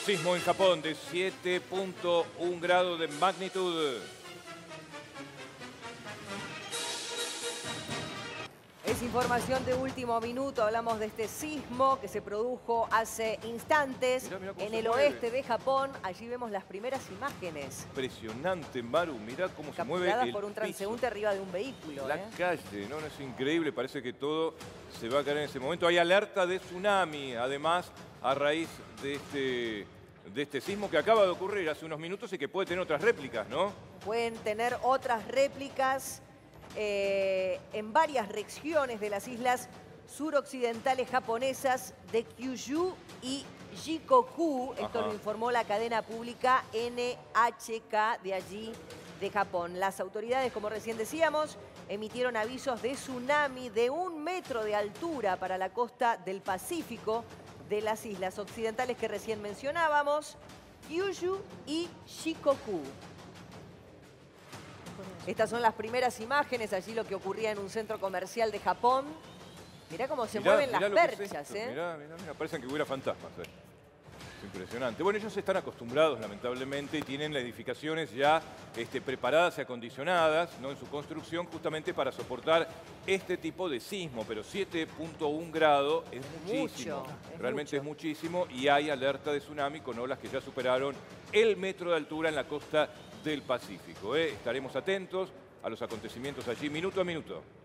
sismo en Japón de 7.1 grados de magnitud. Es información de último minuto. Hablamos de este sismo que se produjo hace instantes Mirá cómo en se el mueve. oeste de Japón. Allí vemos las primeras imágenes. Impresionante, Maru. Mirá cómo se mueve Capturadas el por un transeúnte arriba de un vehículo. La calle, ¿no? Es increíble. Parece que todo se va a caer en ese momento. Hay alerta de tsunami, además, a raíz de este sismo que acaba de ocurrir hace unos minutos y que puede tener otras réplicas, ¿no? Pueden tener otras réplicas en varias regiones de las islas suroccidentales japonesas de Kyushu y Shikoku. Esto lo informó la cadena pública NHK de allí, de Japón. Las autoridades, como recién decíamos, emitieron avisos de tsunami de 1 metro de altura para la costa del Pacífico de las islas occidentales que recién mencionábamos, Kyushu y Shikoku. Estas son las primeras imágenes, allí lo que ocurría en un centro comercial de Japón. Mirá cómo se mueven las perchas, Mirá, parecen que hubiera fantasmas. Es impresionante. Bueno, ellos están acostumbrados, lamentablemente, y tienen las edificaciones ya preparadas y acondicionadas, ¿no?, en su construcción, justamente para soportar este tipo de sismo. Pero 7.1 grados es muchísimo. Realmente es muchísimo. Y hay alerta de tsunami con olas que ya superaron el metro de altura en la costa del Pacífico. Estaremos atentos a los acontecimientos allí minuto a minuto.